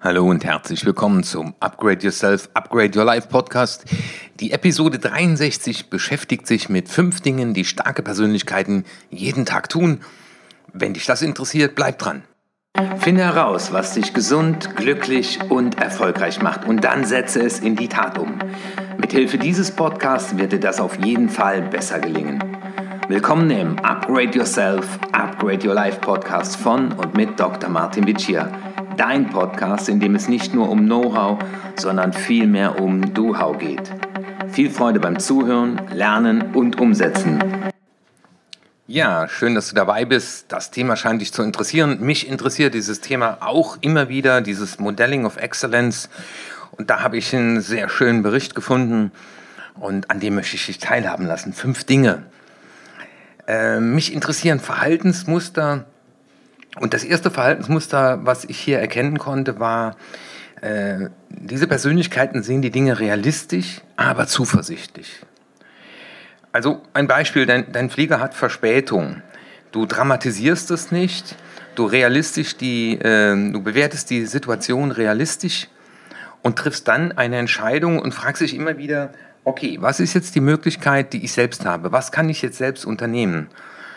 Hallo und herzlich willkommen zum Upgrade Yourself, Upgrade Your Life Podcast. Die Episode 63 beschäftigt sich mit 5 Dingen, die starke Persönlichkeiten jeden Tag tun. Wenn dich das interessiert, bleib dran. Finde heraus, was dich gesund, glücklich und erfolgreich macht und dann setze es in die Tat um. Mithilfe dieses Podcasts wird dir das auf jeden Fall besser gelingen. Willkommen im Upgrade Yourself, Upgrade Your Life Podcast von und mit Dr. Martin Vicia. Dein Podcast, in dem es nicht nur um Know-how, sondern vielmehr um Do-how geht. Viel Freude beim Zuhören, Lernen und Umsetzen. Ja, schön, dass du dabei bist. Das Thema scheint dich zu interessieren. Mich interessiert dieses Thema auch immer wieder, dieses Modeling of Excellence. Und da habe ich einen sehr schönen Bericht gefunden und an dem möchte ich dich teilhaben lassen. 5 Dinge. Mich interessieren Verhaltensmuster. Und das erste Verhaltensmuster, was ich hier erkennen konnte, war, diese Persönlichkeiten sehen die Dinge realistisch, aber zuversichtlich. Also ein Beispiel, dein Flieger hat Verspätung. Du dramatisierst es nicht, du bewertest die Situation realistisch und triffst dann eine Entscheidung und fragst dich immer wieder, okay, was ist jetzt die Möglichkeit, die ich selbst habe? Was kann ich jetzt selbst unternehmen?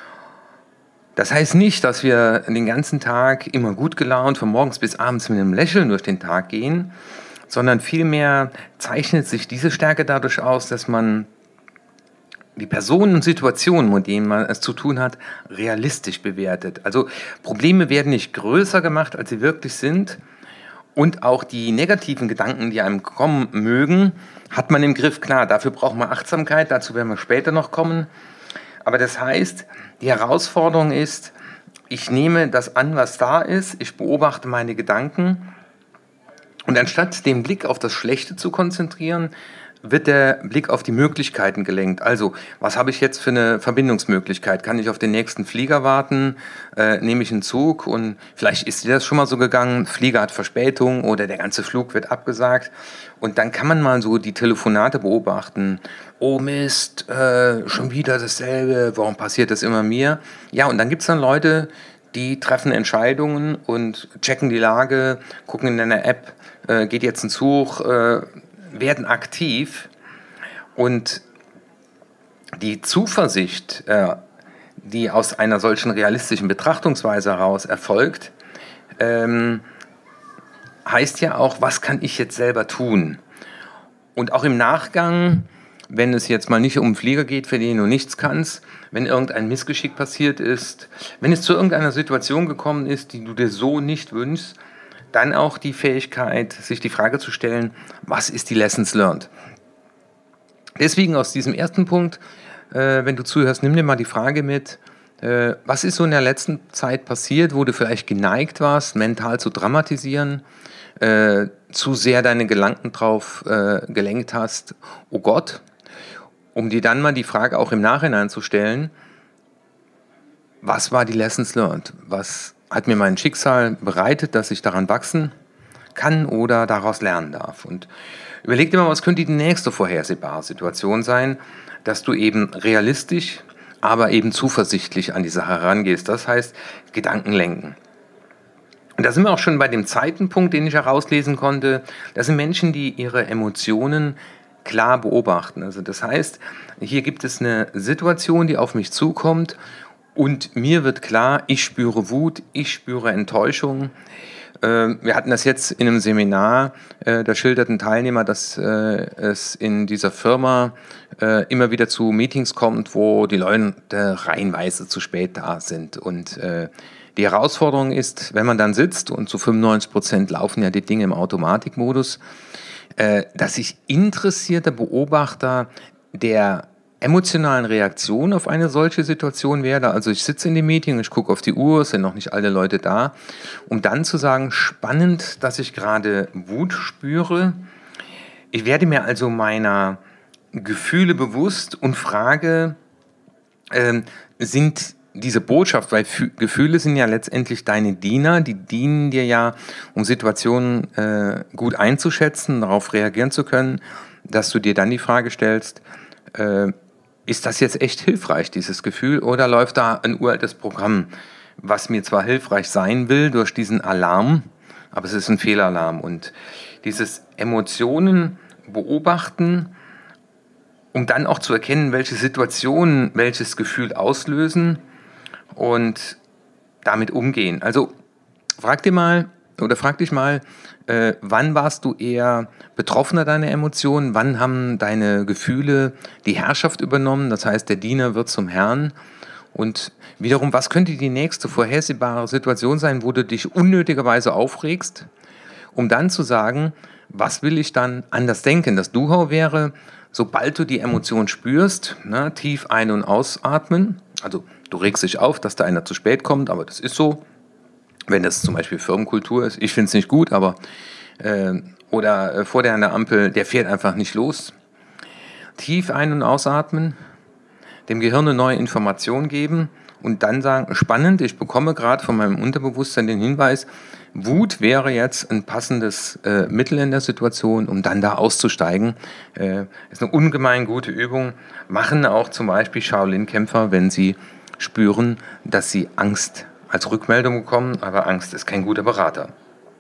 Das heißt nicht, dass wir den ganzen Tag immer gut gelaunt von morgens bis abends mit einem Lächeln durch den Tag gehen, sondern vielmehr zeichnet sich diese Stärke dadurch aus, dass man die Personen und Situationen, mit denen man es zu tun hat, realistisch bewertet. Also Probleme werden nicht größer gemacht, als sie wirklich sind, und auch die negativen Gedanken, die einem kommen mögen, hat man im Griff. Klar, dafür braucht man Achtsamkeit, dazu werden wir später noch kommen. Aber das heißt, die Herausforderung ist, ich nehme das an, was da ist, ich beobachte meine Gedanken und anstatt den Blick auf das Schlechte zu konzentrieren, wird der Blick auf die Möglichkeiten gelenkt. Also, was habe ich jetzt für eine Verbindungsmöglichkeit? Kann ich auf den nächsten Flieger warten? Nehme ich einen Zug? Und vielleicht ist dir das schon mal so gegangen, Flieger hat Verspätung oder der ganze Flug wird abgesagt. Und dann kann man mal so die Telefonate beobachten. Oh Mist, schon wieder dasselbe, warum passiert das immer mir? Ja, und dann gibt es dann Leute, die treffen Entscheidungen und checken die Lage, gucken in einer App, geht jetzt ein Zug, werden aktiv, und die Zuversicht, die aus einer solchen realistischen Betrachtungsweise heraus erfolgt, heißt ja auch, was kann ich jetzt selber tun? Und auch im Nachgang, wenn es jetzt mal nicht um einen Flieger geht, für den du nichts kannst, wenn irgendein Missgeschick passiert ist, wenn es zu irgendeiner Situation gekommen ist, die du dir so nicht wünschst, dann auch die Fähigkeit, sich die Frage zu stellen, was ist die Lessons learned? Deswegen aus diesem ersten Punkt, wenn du zuhörst, nimm dir mal die Frage mit, was ist so in der letzten Zeit passiert, wo du vielleicht geneigt warst, mental zu dramatisieren, zu sehr deine Gedanken drauf gelenkt hast, oh Gott, um dir dann mal die Frage auch im Nachhinein zu stellen, was war die Lessons learned? Was hat mir mein Schicksal bereitet, dass ich daran wachsen kann oder daraus lernen darf? Und überleg dir mal, was könnte die nächste vorhersehbare Situation sein, dass du eben realistisch, aber eben zuversichtlich an die Sache herangehst. Das heißt, Gedanken lenken. Und da sind wir auch schon bei dem zweiten Punkt, den ich herauslesen konnte. Das sind Menschen, die ihre Emotionen klar beobachten. Also das heißt, hier gibt es eine Situation, die auf mich zukommt, und mir wird klar, ich spüre Wut, ich spüre Enttäuschung. Wir hatten das jetzt in einem Seminar, da schildert ein Teilnehmer, dass es in dieser Firma immer wieder zu Meetings kommt, wo die Leute reihenweise zu spät da sind. Und die Herausforderung ist, wenn man dann sitzt, und zu 95% laufen ja die Dinge im Automatikmodus, dass ich interessierter Beobachter der emotionalen Reaktion auf eine solche Situation werde. Also ich sitze in dem Meeting, ich gucke auf die Uhr, es sind noch nicht alle Leute da, um dann zu sagen, spannend, dass ich gerade Wut spüre. Ich werde mir also meiner Gefühle bewusst und frage, sind diese Botschaft, weil Gefühle sind ja letztendlich deine Diener, die dienen dir ja, um Situationen gut einzuschätzen, darauf reagieren zu können, dass du dir dann die Frage stellst, ist das jetzt echt hilfreich, dieses Gefühl, oder läuft da ein uraltes Programm, was mir zwar hilfreich sein will durch diesen Alarm, aber es ist ein Fehlalarm. Und dieses Emotionen beobachten, um dann auch zu erkennen, welche Situationen welches Gefühl auslösen und damit umgehen. Also frag dich mal, wann warst du eher Betroffener deiner Emotionen? Wann haben deine Gefühle die Herrschaft übernommen? Das heißt, der Diener wird zum Herrn. Und wiederum, was könnte die nächste vorhersehbare Situation sein, wo du dich unnötigerweise aufregst, um dann zu sagen, was will ich dann anders denken? Das Duhau wäre, sobald du die Emotion spürst, tief ein- und ausatmen. Also du regst dich auf, dass da einer zu spät kommt, aber das ist so. Wenn das zum Beispiel Firmenkultur ist, ich finde es nicht gut, aber oder vor der an der Ampel, der fährt einfach nicht los. Tief ein- und ausatmen, dem Gehirn eine neue Information geben und dann sagen, spannend, ich bekomme gerade von meinem Unterbewusstsein den Hinweis, Wut wäre jetzt ein passendes Mittel in der Situation, um dann da auszusteigen. Ist eine ungemein gute Übung. Machen auch zum Beispiel Shaolin-Kämpfer, wenn sie spüren, dass sie Angst als Rückmeldung bekommen, aber Angst ist kein guter Berater.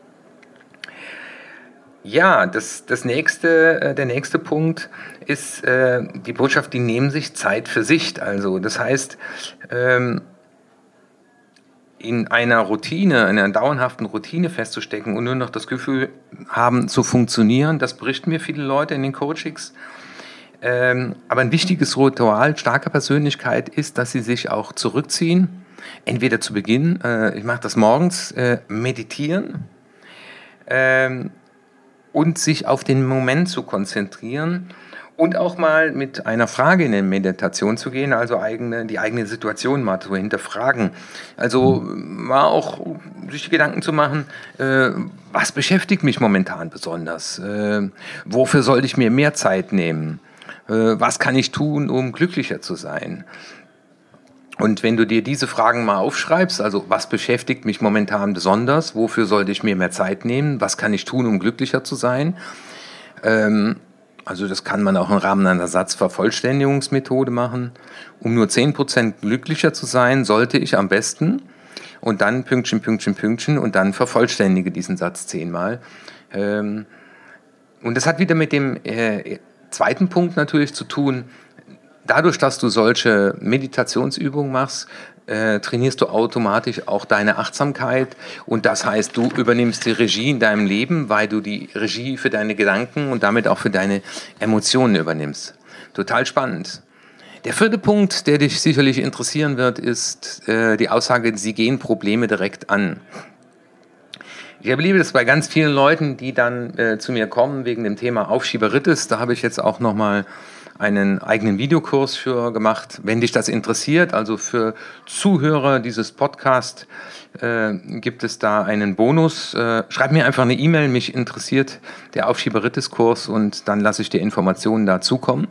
Ja, der nächste Punkt ist die Botschaft, die nehmen sich Zeit für sich. Also das heißt, in einer dauerhaften Routine festzustecken und nur noch das Gefühl haben zu funktionieren, das berichten mir viele Leute in den Coachings. Aber ein wichtiges Ritual starker Persönlichkeit ist, dass sie sich auch zurückziehen. Entweder zu Beginn, ich mache das morgens, meditieren und sich auf den Moment zu konzentrieren und auch mal mit einer Frage in die Meditation zu gehen, also die eigene Situation mal zu hinterfragen. Also mal auch sich die Gedanken zu machen, was beschäftigt mich momentan besonders? Wofür sollte ich mir mehr Zeit nehmen? Was kann ich tun, um glücklicher zu sein? Und wenn du dir diese Fragen mal aufschreibst, also was beschäftigt mich momentan besonders, wofür sollte ich mir mehr Zeit nehmen, was kann ich tun, um glücklicher zu sein, also das kann man auch im Rahmen einer Satzvervollständigungsmethode machen. Um nur 10% glücklicher zu sein, sollte ich am besten und dann Pünktchen, Pünktchen, Pünktchen und dann vervollständige diesen Satz 10-mal. Und das hat wieder mit dem zweiten Punkt natürlich zu tun. Dadurch, dass du solche Meditationsübungen machst, trainierst du automatisch auch deine Achtsamkeit und das heißt, du übernimmst die Regie in deinem Leben, weil du die Regie für deine Gedanken und damit auch für deine Emotionen übernimmst. Total spannend. Der vierte Punkt, der dich sicherlich interessieren wird, ist die Aussage, sie gehen Probleme direkt an. Ich erlebe das bei ganz vielen Leuten, die dann zu mir kommen wegen dem Thema Aufschieberitis. Da habe ich jetzt auch nochmal einen eigenen Videokurs für gemacht. Wenn dich das interessiert, also für Zuhörer dieses Podcasts, gibt es da einen Bonus. Schreib mir einfach eine E-Mail, mich interessiert der Aufschieberitis-Kurs und dann lasse ich dir Informationen dazu kommen.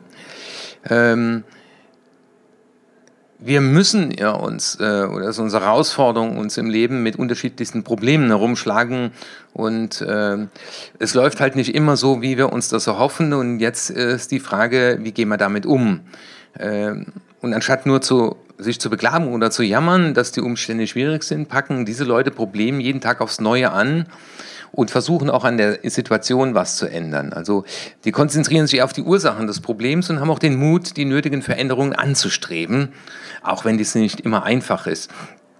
Wir müssen oder es ist unsere Herausforderung, uns im Leben mit unterschiedlichsten Problemen herumschlagen und es läuft halt nicht immer so, wie wir uns das erhoffen und jetzt ist die Frage, wie gehen wir damit um? Und anstatt nur sich zu beklagen oder zu jammern, dass die Umstände schwierig sind, packen diese Leute Probleme jeden Tag aufs Neue an und versuchen auch an der Situation was zu ändern. Also die konzentrieren sich auf die Ursachen des Problems und haben auch den Mut, die nötigen Veränderungen anzustreben, auch wenn dies nicht immer einfach ist.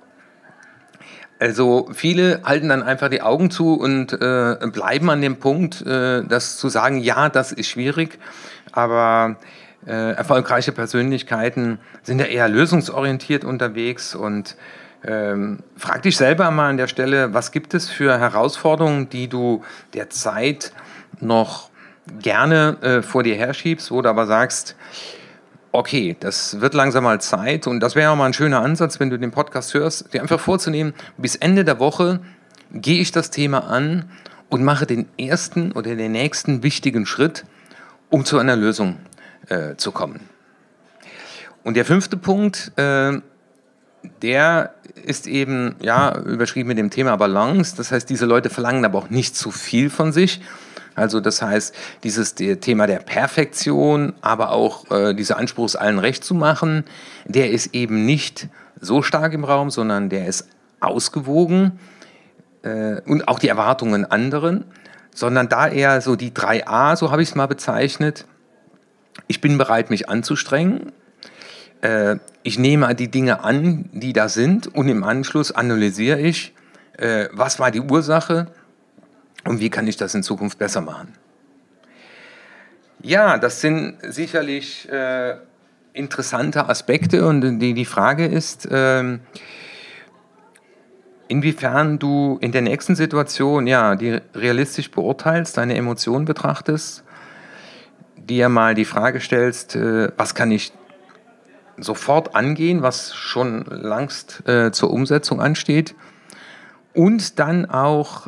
Also viele halten dann einfach die Augen zu und bleiben an dem Punkt, das zu sagen, ja, das ist schwierig, aber erfolgreiche Persönlichkeiten sind ja eher lösungsorientiert unterwegs und frag dich selber mal an der Stelle, was gibt es für Herausforderungen, die du derzeit noch gerne vor dir herschiebst, wo du aber sagst, okay, das wird langsam mal Zeit und das wäre auch mal ein schöner Ansatz, wenn du den Podcast hörst, dir einfach vorzunehmen, bis Ende der Woche gehe ich das Thema an und mache den ersten oder den nächsten wichtigen Schritt, um zu einer Lösung zu kommen. Und der fünfte Punkt, der ist eben, überschrieben mit dem Thema Balance. Das heißt, diese Leute verlangen aber auch nicht zu viel von sich. Also das heißt, dieses Thema der Perfektion, aber auch dieser Anspruch, es allen recht zu machen, der ist eben nicht so stark im Raum, sondern der ist ausgewogen. und auch die Erwartungen anderen, sondern da eher so die 3A, so habe ich es mal bezeichnet. Ich bin bereit, mich anzustrengen. Ich nehme die Dinge an, die da sind, und im Anschluss analysiere ich, was war die Ursache und wie kann ich das in Zukunft besser machen. Ja, das sind sicherlich interessante Aspekte, und die Frage ist, inwiefern du in der nächsten Situation die realistisch beurteilst, deine Emotionen betrachtest, dir mal die Frage stellst, was kann ich sofort angehen, was schon langst zur Umsetzung ansteht, und dann auch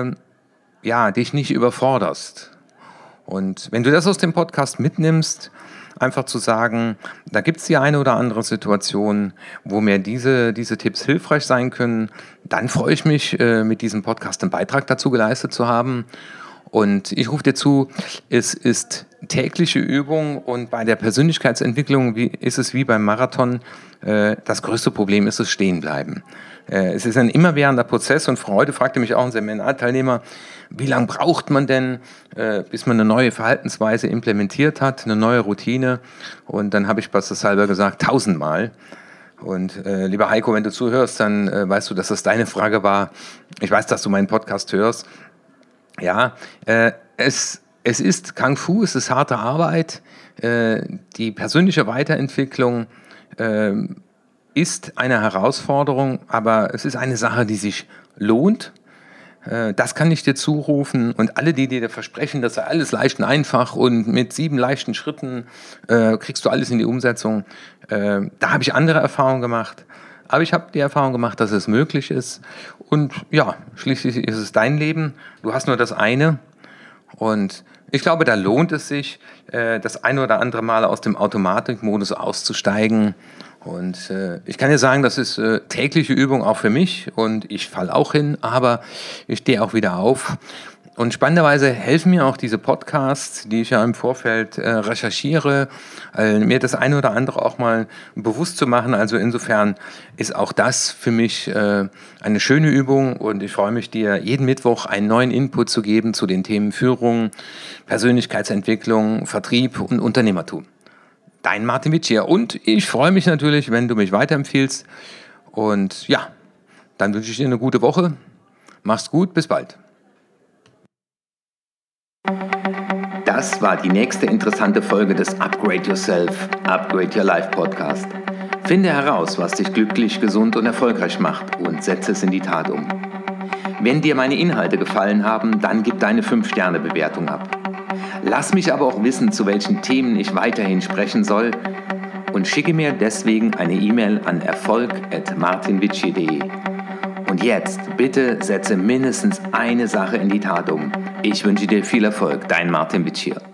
dich nicht überforderst. Und wenn du das aus dem Podcast mitnimmst, einfach zu sagen, da gibt es die eine oder andere Situation, wo mir diese Tipps hilfreich sein können, dann freue ich mich, mit diesem Podcast einen Beitrag dazu geleistet zu haben. Und ich rufe dir zu, es ist tägliche Übung, und bei der Persönlichkeitsentwicklung ist es wie beim Marathon, das größte Problem ist das Stehenbleiben. Es ist ein immerwährender Prozess, und heute fragte mich auch ein Seminarteilnehmer, wie lange braucht man denn, bis man eine neue Verhaltensweise implementiert hat, eine neue Routine? Und dann habe ich spaßeshalber gesagt, 1000-mal. Und lieber Heiko, wenn du zuhörst, dann weißt du, dass das deine Frage war. Ich weiß, dass du meinen Podcast hörst. Ja, es ist Kung Fu, es ist harte Arbeit. Die persönliche Weiterentwicklung ist eine Herausforderung, aber es ist eine Sache, die sich lohnt. Das kann ich dir zurufen, und alle, die dir versprechen, das sei alles leicht und einfach und mit 7 leichten Schritten kriegst du alles in die Umsetzung, da habe ich andere Erfahrungen gemacht. Aber ich habe die Erfahrung gemacht, dass es möglich ist, und ja, schließlich ist es dein Leben, du hast nur das eine, und ich glaube, da lohnt es sich, das ein oder andere Mal aus dem Automatikmodus auszusteigen. Und ich kann dir sagen, das ist tägliche Übung auch für mich, und ich falle auch hin, aber ich stehe auch wieder auf. Und spannenderweise helfen mir auch diese Podcasts, die ich ja im Vorfeld recherchiere, mir das eine oder andere auch mal bewusst zu machen. Also insofern ist auch das für mich eine schöne Übung, und ich freue mich, dir jeden Mittwoch einen neuen Input zu geben zu den Themen Führung, Persönlichkeitsentwicklung, Vertrieb und Unternehmertum. Dein Martin Witsch, und ich freue mich natürlich, wenn du mich weiterempfiehlst. Und ja, dann wünsche ich dir eine gute Woche. Mach's gut, bis bald. Das war die nächste interessante Folge des Upgrade Yourself, Upgrade Your Life Podcast. Finde heraus, was dich glücklich, gesund und erfolgreich macht, und setze es in die Tat um. Wenn dir meine Inhalte gefallen haben, dann gib deine 5-Sterne-Bewertung ab. Lass mich aber auch wissen, zu welchen Themen ich weiterhin sprechen soll, und schicke mir deswegen eine E-Mail an erfolg@martinvici.de. Und jetzt bitte setze mindestens eine Sache in die Tat um. Ich wünsche dir viel Erfolg, dein Martin Witsch.